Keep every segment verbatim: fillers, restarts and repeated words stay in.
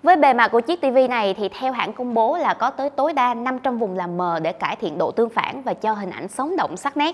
Với bề mặt của chiếc ti vi này thì theo hãng công bố là có tới tối đa năm trăm vùng làm mờ để cải thiện độ tương phản và cho hình ảnh sống động sắc nét.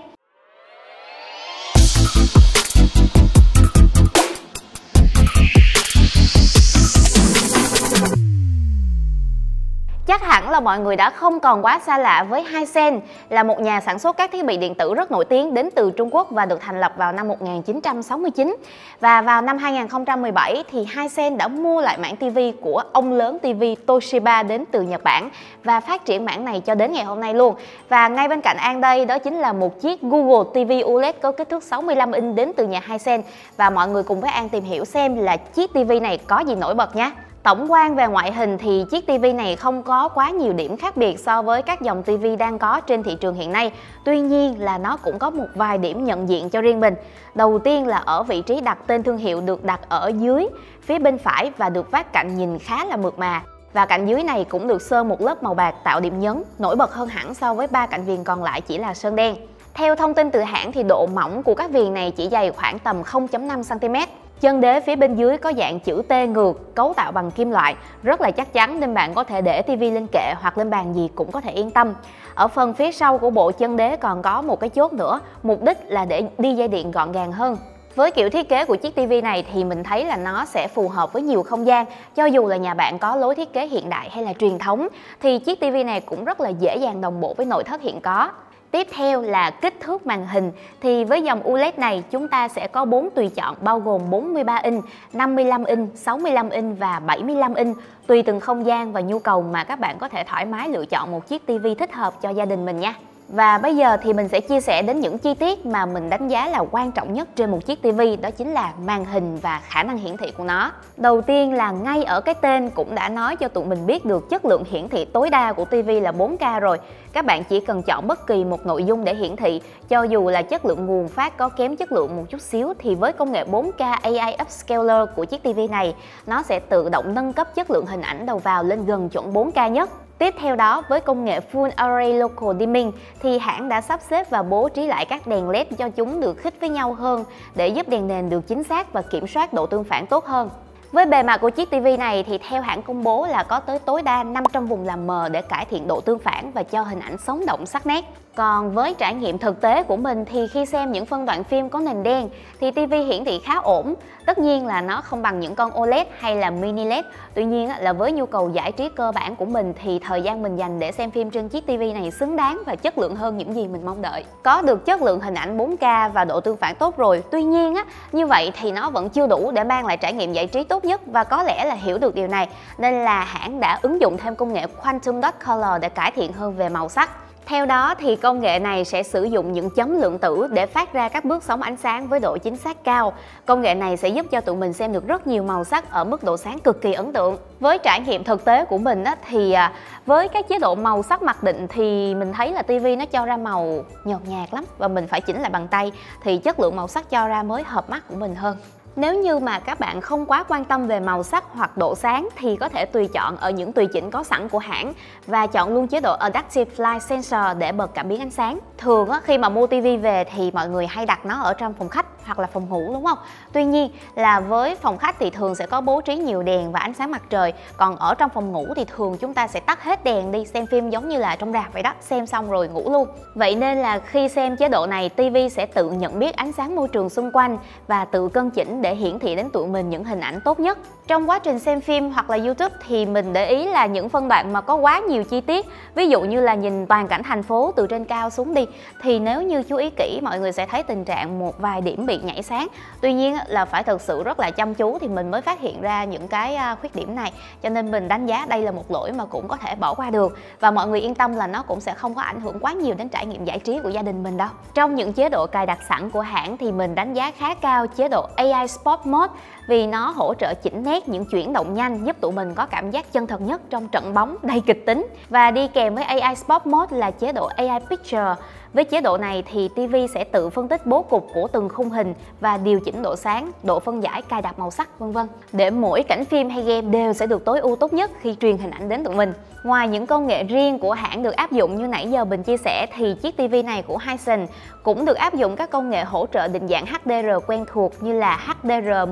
Chắc hẳn là mọi người đã không còn quá xa lạ với Hisense, là một nhà sản xuất các thiết bị điện tử rất nổi tiếng đến từ Trung Quốc và được thành lập vào năm một nghìn chín trăm sáu mươi chín. Và vào năm hai nghìn không trăm mười bảy thì Hisense đã mua lại mảng ti vi của ông lớn ti vi Toshiba đến từ Nhật Bản và phát triển mảng này cho đến ngày hôm nay luôn. Và ngay bên cạnh An đây đó chính là một chiếc Google ti vi u led có kích thước sáu mươi lăm inch đến từ nhà Hisense, và mọi người cùng với An tìm hiểu xem là chiếc ti vi này có gì nổi bật nhé. Tổng quan về ngoại hình thì chiếc ti vi này không có quá nhiều điểm khác biệt so với các dòng ti vi đang có trên thị trường hiện nay. Tuy nhiên là nó cũng có một vài điểm nhận diện cho riêng mình. Đầu tiên là ở vị trí đặt tên thương hiệu được đặt ở dưới phía bên phải và được vát cạnh nhìn khá là mượt mà. Và cạnh dưới này cũng được sơn một lớp màu bạc tạo điểm nhấn, nổi bật hơn hẳn so với ba cạnh viền còn lại chỉ là sơn đen. Theo thông tin từ hãng thì độ mỏng của các viền này chỉ dày khoảng tầm không phẩy năm xăng ti mét. Chân đế phía bên dưới có dạng chữ T ngược, cấu tạo bằng kim loại, rất là chắc chắn nên bạn có thể để ti vi lên kệ hoặc lên bàn gì cũng có thể yên tâm. Ở phần phía sau của bộ chân đế còn có một cái chốt nữa, mục đích là để đi dây điện gọn gàng hơn. Với kiểu thiết kế của chiếc ti vi này thì mình thấy là nó sẽ phù hợp với nhiều không gian. Cho dù là nhà bạn có lối thiết kế hiện đại hay là truyền thống thì chiếc ti vi này cũng rất là dễ dàng đồng bộ với nội thất hiện có. Tiếp theo là kích thước màn hình, thì với dòng u led này chúng ta sẽ có bốn tùy chọn bao gồm bốn mươi ba inch, năm mươi lăm inch, sáu mươi lăm inch và bảy mươi lăm inch. Tùy từng không gian và nhu cầu mà các bạn có thể thoải mái lựa chọn một chiếc ti vi thích hợp cho gia đình mình nha. Và bây giờ thì mình sẽ chia sẻ đến những chi tiết mà mình đánh giá là quan trọng nhất trên một chiếc ti vi, đó chính là màn hình và khả năng hiển thị của nó. Đầu tiên là ngay ở cái tên cũng đã nói cho tụi mình biết được chất lượng hiển thị tối đa của ti vi là bốn K rồi. Các bạn chỉ cần chọn bất kỳ một nội dung để hiển thị, cho dù là chất lượng nguồn phát có kém chất lượng một chút xíu thì với công nghệ bốn K A I Upscaler của chiếc ti vi này, nó sẽ tự động nâng cấp chất lượng hình ảnh đầu vào lên gần chuẩn bốn K nhất. Tiếp theo đó, với công nghệ Full Array Local Dimming thì hãng đã sắp xếp và bố trí lại các đèn led cho chúng được khít với nhau hơn để giúp đèn nền được chính xác và kiểm soát độ tương phản tốt hơn. Với bề mặt của chiếc ti vi này thì theo hãng công bố là có tới tối đa năm trăm vùng làm mờ để cải thiện độ tương phản và cho hình ảnh sống động sắc nét. Còn với trải nghiệm thực tế của mình thì khi xem những phân đoạn phim có nền đen thì ti vi hiển thị khá ổn. Tất nhiên là nó không bằng những con ô led hay là mini led. Tuy nhiên là với nhu cầu giải trí cơ bản của mình thì thời gian mình dành để xem phim trên chiếc ti vi này xứng đáng và chất lượng hơn những gì mình mong đợi. Có được chất lượng hình ảnh bốn K và độ tương phản tốt rồi. Tuy nhiên á, như vậy thì nó vẫn chưa đủ để mang lại trải nghiệm giải trí tốt nhất, và có lẽ là hiểu được điều này nên là hãng đã ứng dụng thêm công nghệ Quantum Dot Color để cải thiện hơn về màu sắc. Theo đó thì công nghệ này sẽ sử dụng những chấm lượng tử để phát ra các bước sóng ánh sáng với độ chính xác cao. Công nghệ này sẽ giúp cho tụi mình xem được rất nhiều màu sắc ở mức độ sáng cực kỳ ấn tượng. Với trải nghiệm thực tế của mình á, thì với các chế độ màu sắc mặc định thì mình thấy là ti vi nó cho ra màu nhợt nhạt lắm và mình phải chỉnh lại bằng tay thì chất lượng màu sắc cho ra mới hợp mắt của mình hơn. Nếu như mà các bạn không quá quan tâm về màu sắc hoặc độ sáng thì có thể tùy chọn ở những tùy chỉnh có sẵn của hãng và chọn luôn chế độ Adaptive Light Sensor để bật cảm biến ánh sáng. Thường á, khi mà mua ti vi về thì mọi người hay đặt nó ở trong phòng khách hoặc là phòng ngủ, đúng không? Tuy nhiên là với phòng khách thì thường sẽ có bố trí nhiều đèn và ánh sáng mặt trời, còn ở trong phòng ngủ thì thường chúng ta sẽ tắt hết đèn đi, xem phim giống như là trong rạp vậy đó, xem xong rồi ngủ luôn. Vậy nên là khi xem chế độ này, ti vi sẽ tự nhận biết ánh sáng môi trường xung quanh và tự cân chỉnh để hiển thị đến tụi mình những hình ảnh tốt nhất. Trong quá trình xem phim hoặc là YouTube thì mình để ý là những phân đoạn mà có quá nhiều chi tiết, ví dụ như là nhìn toàn cảnh thành phố từ trên cao xuống đi, thì nếu như chú ý kỹ mọi người sẽ thấy tình trạng một vài điểm bị nhảy sáng. Tuy nhiên là phải thực sự rất là chăm chú thì mình mới phát hiện ra những cái khuyết điểm này, cho nên mình đánh giá đây là một lỗi mà cũng có thể bỏ qua được, và mọi người yên tâm là nó cũng sẽ không có ảnh hưởng quá nhiều đến trải nghiệm giải trí của gia đình mình đâu. Trong những chế độ cài đặt sẵn của hãng thì mình đánh giá khá cao chế độ A I Sport Mode vì nó hỗ trợ chỉnh nét những chuyển động nhanh, giúp tụi mình có cảm giác chân thật nhất trong trận bóng đầy kịch tính. Và đi kèm với A I Sport Mode là chế độ A I Picture. Với chế độ này thì ti vi sẽ tự phân tích bố cục của từng khung hình và điều chỉnh độ sáng, độ phân giải, cài đặt màu sắc vân vân để mỗi cảnh phim hay game đều sẽ được tối ưu tốt nhất khi truyền hình ảnh đến tụi mình. Ngoài những công nghệ riêng của hãng được áp dụng như nãy giờ mình chia sẻ thì chiếc ti vi này của Hisense cũng được áp dụng các công nghệ hỗ trợ định dạng H D R quen thuộc như là H D R mười plus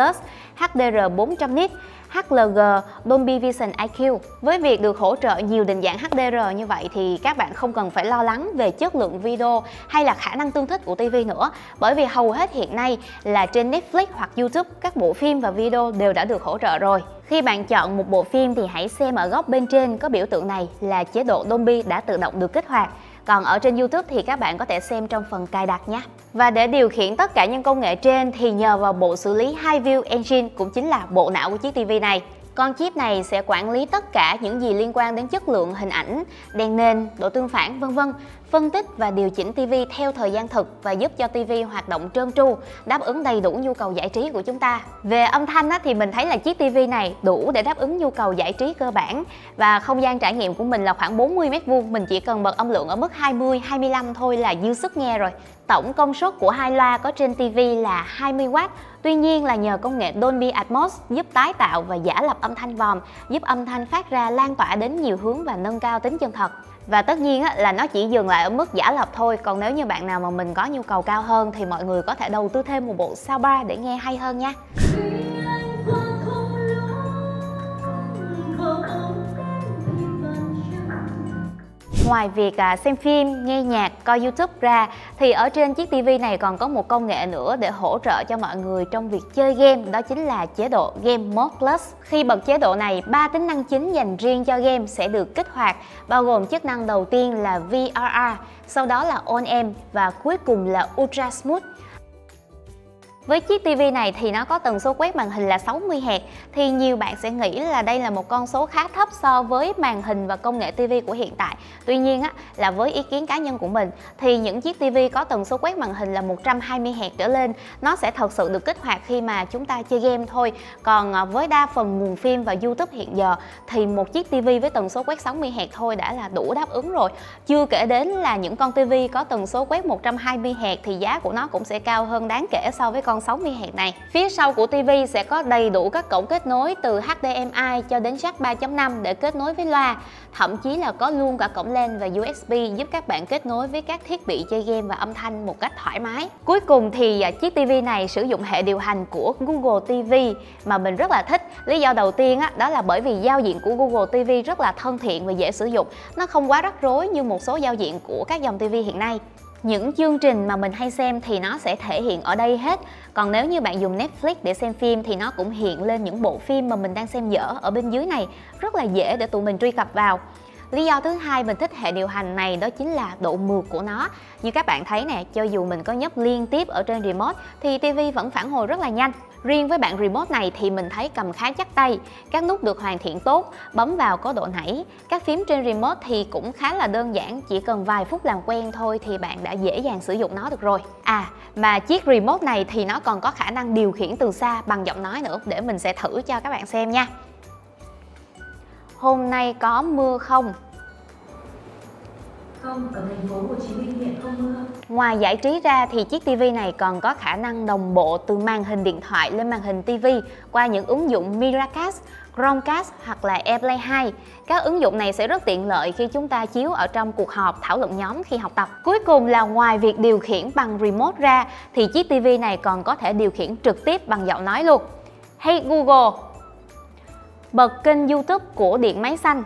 Plus, H D R bốn trăm nit, H L G, Dolby Vision I Q. Với việc được hỗ trợ nhiều định dạng H D R như vậy thì các bạn không cần phải lo lắng về chất lượng video hay là khả năng tương thích của ti vi nữa, bởi vì hầu hết hiện nay là trên Netflix hoặc YouTube, các bộ phim và video đều đã được hỗ trợ rồi. Khi bạn chọn một bộ phim thì hãy xem ở góc bên trên có biểu tượng này là chế độ Dolby đã tự động được kích hoạt. Còn ở trên YouTube thì các bạn có thể xem trong phần cài đặt nhé. Và để điều khiển tất cả những công nghệ trên thì nhờ vào bộ xử lý Hi-View Engine, cũng chính là bộ não của chiếc ti vi này. Con chip này sẽ quản lý tất cả những gì liên quan đến chất lượng hình ảnh, đèn nền, độ tương phản vân vân, phân tích và điều chỉnh ti vi theo thời gian thực và giúp cho ti vi hoạt động trơn tru, đáp ứng đầy đủ nhu cầu giải trí của chúng ta. Về âm thanh á, thì mình thấy là chiếc ti vi này đủ để đáp ứng nhu cầu giải trí cơ bản, và không gian trải nghiệm của mình là khoảng bốn mươi mét vuông, mình chỉ cần bật âm lượng ở mức hai mươi, hai mươi lăm thôi là dư sức nghe rồi. Tổng công suất của hai loa có trên ti vi là hai mươi oát. Tuy nhiên là nhờ công nghệ Dolby Atmos giúp tái tạo và giả lập âm thanh vòm, giúp âm thanh phát ra lan tỏa đến nhiều hướng và nâng cao tính chân thật. Và tất nhiên là nó chỉ dừng lại ở mức giả lập thôi, còn nếu như bạn nào mà mình có nhu cầu cao hơn thì mọi người có thể đầu tư thêm một bộ soundbar để nghe hay hơn nha. Ngoài việc xem phim, nghe nhạc, coi YouTube ra thì ở trên chiếc ti vi này còn có một công nghệ nữa để hỗ trợ cho mọi người trong việc chơi game, đó chính là chế độ Game Mode Plus. Khi bật chế độ này, ba tính năng chính dành riêng cho game sẽ được kích hoạt, bao gồm chức năng đầu tiên là V R R, sau đó là On-Aim và cuối cùng là Ultra Smooth. Với chiếc ti vi này thì nó có tần số quét màn hình là sáu mươi héc, thì nhiều bạn sẽ nghĩ là đây là một con số khá thấp so với màn hình và công nghệ ti vi của hiện tại. Tuy nhiên á, là với ý kiến cá nhân của mình thì những chiếc ti vi có tần số quét màn hình là một trăm hai mươi héc trở lên nó sẽ thật sự được kích hoạt khi mà chúng ta chơi game thôi. Còn với đa phần nguồn phim và YouTube hiện giờ thì một chiếc ti vi với tần số quét sáu mươi héc thôi đã là đủ đáp ứng rồi. Chưa kể đến là những con ti vi có tần số quét một trăm hai mươi héc thì giá của nó cũng sẽ cao hơn đáng kể so với con sáu mươi héc này. Phía sau của ti vi sẽ có đầy đủ các cổng kết nối từ H D M I cho đến jack ba chấm năm để kết nối với loa. Thậm chí là có luôn cả cổng LAN và U S B giúp các bạn kết nối với các thiết bị chơi game và âm thanh một cách thoải mái. Cuối cùng thì chiếc ti vi này sử dụng hệ điều hành của Google ti vi mà mình rất là thích. Lý do đầu tiên á, đó là bởi vì giao diện của Google ti vi rất là thân thiện và dễ sử dụng. Nó không quá rắc rối như một số giao diện của các dòng ti vi hiện nay. Những chương trình mà mình hay xem thì nó sẽ thể hiện ở đây hết. Còn nếu như bạn dùng Netflix để xem phim thì nó cũng hiện lên những bộ phim mà mình đang xem dở ở bên dưới này. Rất là dễ để tụi mình truy cập vào. Lý do thứ hai mình thích hệ điều hành này đó chính là độ mượt của nó. Như các bạn thấy nè, cho dù mình có nhấp liên tiếp ở trên remote thì ti vi vẫn phản hồi rất là nhanh. Riêng với bạn remote này thì mình thấy cầm khá chắc tay, các nút được hoàn thiện tốt, bấm vào có độ nảy. Các phím trên remote thì cũng khá là đơn giản, chỉ cần vài phút làm quen thôi thì bạn đã dễ dàng sử dụng nó được rồi. À, mà chiếc remote này thì nó còn có khả năng điều khiển từ xa bằng giọng nói nữa, để mình sẽ thử cho các bạn xem nha. Hôm nay có mưa không? Không, ở thành phố Hồ Chí Minh hiện không mưa. Ngoài giải trí ra thì chiếc ti vi này còn có khả năng đồng bộ từ màn hình điện thoại lên màn hình ti vi qua những ứng dụng Miracast, Chromecast hoặc là AirPlay hai. Các ứng dụng này sẽ rất tiện lợi khi chúng ta chiếu ở trong cuộc họp, thảo luận nhóm khi học tập. Cuối cùng là ngoài việc điều khiển bằng remote ra thì chiếc ti vi này còn có thể điều khiển trực tiếp bằng giọng nói luôn. Hey Google, bật kênh YouTube của Điện Máy Xanh.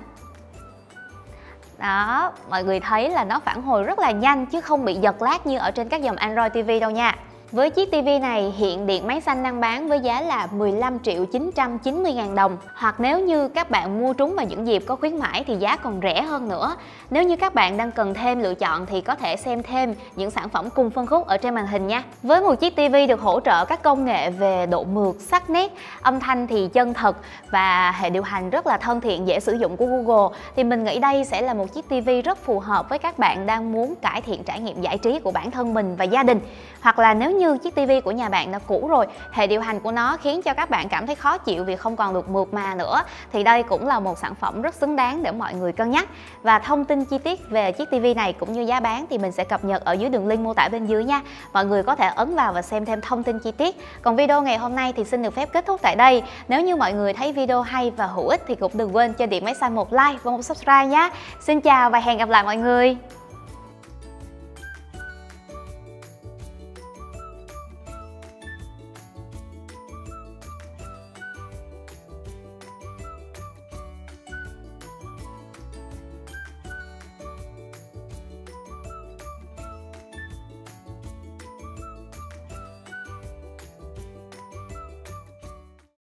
Đó, mọi người thấy là nó phản hồi rất là nhanh chứ không bị giật lag như ở trên các dòng Android ti vi đâu nha. Với chiếc ti vi này, hiện Điện Máy Xanh đang bán với giá là mười lăm triệu chín trăm chín mươi ngàn đồng. Hoặc nếu như các bạn mua trúng vào những dịp có khuyến mãi thì giá còn rẻ hơn nữa. Nếu như các bạn đang cần thêm lựa chọn thì có thể xem thêm những sản phẩm cùng phân khúc ở trên màn hình nha. Với một chiếc ti vi được hỗ trợ các công nghệ về độ mượt, sắc nét, âm thanh thì chân thật và hệ điều hành rất là thân thiện, dễ sử dụng của Google thì mình nghĩ đây sẽ là một chiếc ti vi rất phù hợp với các bạn đang muốn cải thiện trải nghiệm giải trí của bản thân mình và gia đình. Hoặc là nếu như chiếc ti vi của nhà bạn đã cũ rồi, hệ điều hành của nó khiến cho các bạn cảm thấy khó chịu vì không còn được mượt mà nữa, thì đây cũng là một sản phẩm rất xứng đáng để mọi người cân nhắc. Và thông tin chi tiết về chiếc ti vi này cũng như giá bán thì mình sẽ cập nhật ở dưới đường link mô tả bên dưới nha. Mọi người có thể ấn vào và xem thêm thông tin chi tiết. Còn video ngày hôm nay thì xin được phép kết thúc tại đây. Nếu như mọi người thấy video hay và hữu ích thì cũng đừng quên cho Điện Máy Xanh một like và một subscribe nhé. Xin chào và hẹn gặp lại mọi người.